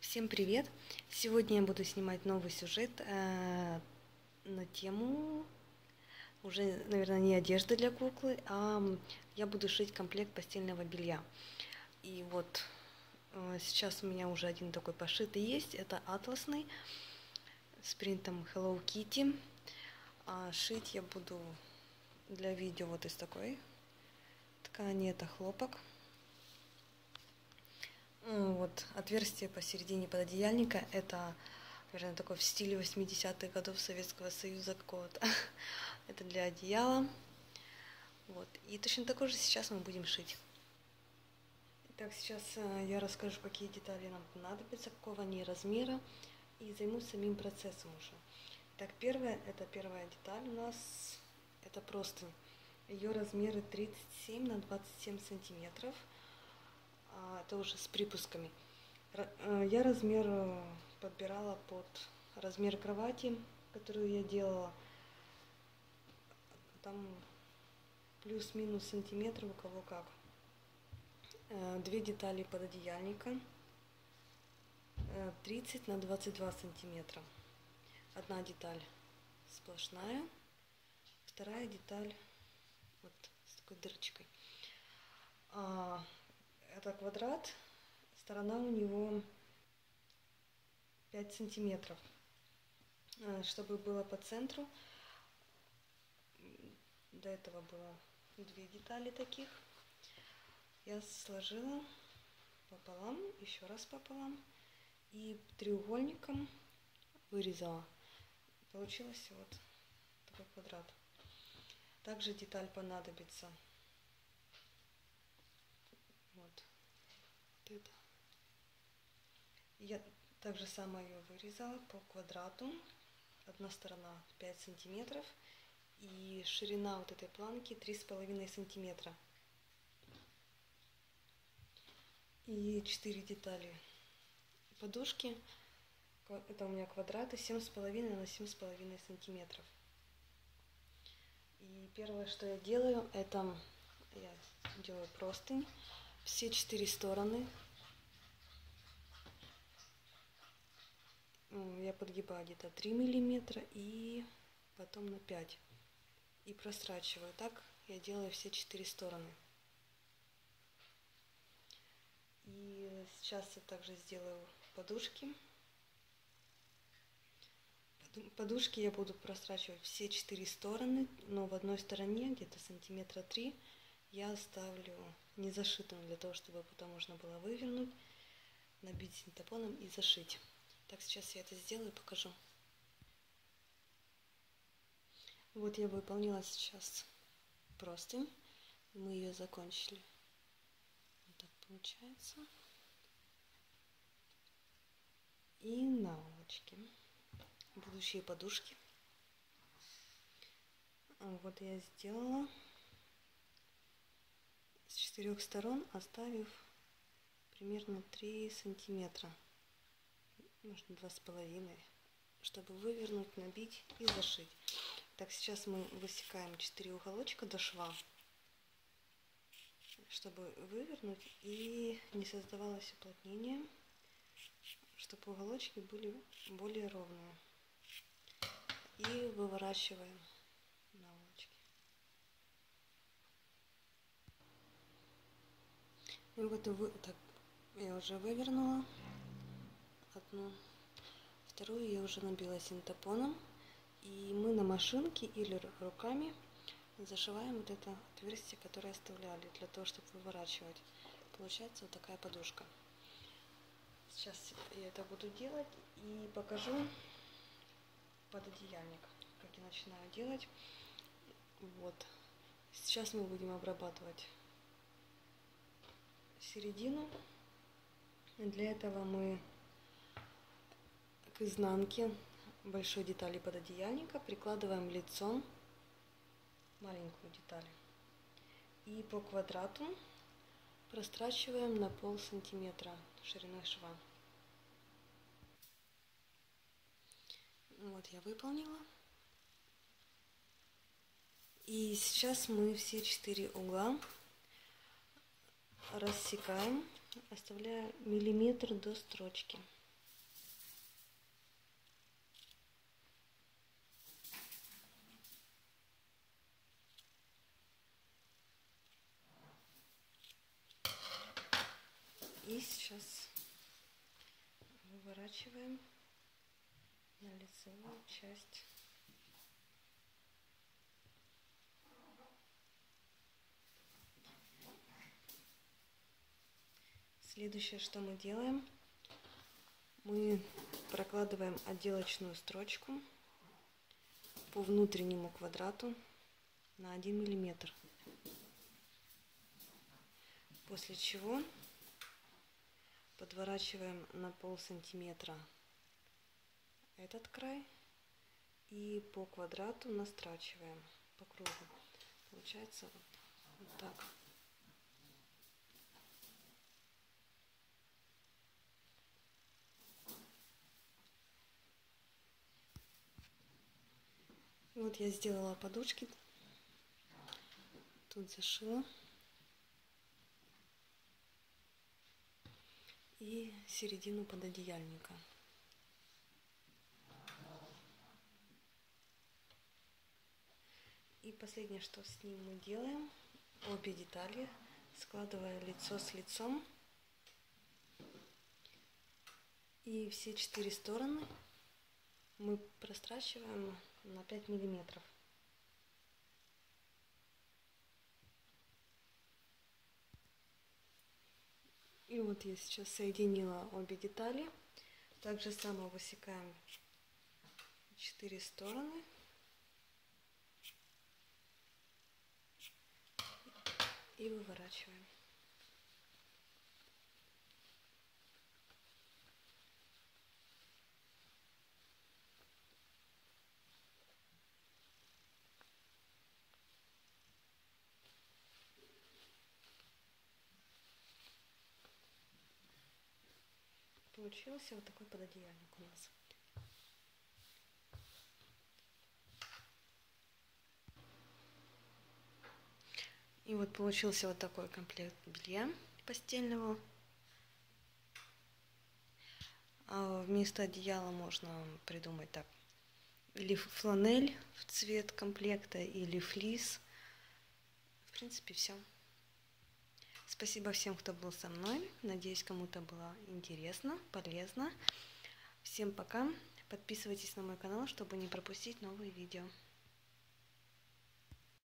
Всем привет! Сегодня я буду снимать новый сюжет на тему уже, наверное, не одежды для куклы, а я буду шить комплект постельного белья. И вот сейчас у меня уже один такой пошитый есть, это атласный с принтом Hello Kitty. Шить я буду для видео вот из такой ткани, это хлопок. Вот отверстие посередине пододеяльника, это, наверное, такое в стиле 80-х годов Советского Союза какого-то. Это для одеяла. Вот. И точно такое же сейчас мы будем шить. Итак, сейчас я расскажу, какие детали нам понадобятся, какого они размера, и займусь самим процессом уже. Так, первая деталь у нас, это простынь. Ее размеры 37 на 27 сантиметров. Это уже с припусками. Я размер подбирала под размер кровати, которую я делала. Там плюс-минус сантиметр, у кого как. Две детали пододеяльника. 30 на 22 сантиметра. Одна деталь сплошная, вторая деталь вот с такой дырочкой. Это квадрат, сторона у него 5 сантиметров. Чтобы было по центру, до этого было две детали таких. Я сложила пополам, еще раз пополам и треугольником вырезала. Получился вот такой квадрат. Также деталь понадобится вот это. Я также сама ее вырезала по квадрату. Одна сторона 5 сантиметров и ширина вот этой планки 3,5 сантиметра. И 4 детали подушки. Это у меня квадраты 7,5 на 7,5 сантиметров. И первое, что я делаю, это я делаю простынь. Все 4 стороны я подгибаю где-то 3 миллиметра и потом на 5. И прострачиваю. Так я делаю все 4 стороны. И сейчас я также сделаю подушки. Подушки я буду прострачивать все 4 стороны, но в одной стороне, где-то сантиметра 3, я оставлю не зашитым, для того, чтобы потом можно было вывернуть, набить синтепоном и зашить. Так, сейчас я это сделаю и покажу. Вот я выполнила сейчас простынь. Мы ее закончили. Вот так получается. И наволочки. Будущие подушки. Вот я сделала с 4 сторон, оставив примерно 3 сантиметра. Может, 2,5, чтобы вывернуть, набить и зашить. Так, сейчас мы высекаем 4 уголочка до шва, чтобы вывернуть и не создавалось уплотнение, чтобы уголочки были более ровные. И выворачиваем наволочки. И вот так я уже вывернула одну, вторую я уже набила синтепоном. И мы на машинке или руками зашиваем вот это отверстие, которое оставляли, для того, чтобы выворачивать. Получается вот такая подушка. Сейчас я это буду делать и покажу пододеяльник, как я начинаю делать. Вот. Сейчас мы будем обрабатывать середину. Для этого мы к изнанке большой детали пододеяльника прикладываем лицом маленькую деталь и по квадрату прострачиваем на пол сантиметра шириной шва. Вот я выполнила. И сейчас мы все 4 угла рассекаем, оставляя миллиметр до строчки. И сейчас выворачиваем на лицевую часть. Следующее, что мы делаем, мы прокладываем отделочную строчку по внутреннему квадрату на 1 миллиметр. После чего подворачиваем на полсантиметра этот край и по квадрату настрачиваем по кругу. Получается вот так. Вот я сделала подушки, тут зашила и середину пододеяльника. И последнее, что с ним мы делаем, обе детали, складывая лицо с лицом, и все 4 стороны мы прострачиваем на 5 миллиметров. И вот я сейчас соединила обе детали. Так же само высекаем 4 стороны. И выворачиваем. Получился вот такой пододеяльник у нас. И вот получился вот такой комплект белья постельного. А вместо одеяла можно придумать так: или фланель в цвет комплекта, или флис. В принципе, все. Спасибо всем, кто был со мной. Надеюсь, кому-то было интересно, полезно. Всем пока. Подписывайтесь на мой канал, чтобы не пропустить новые видео.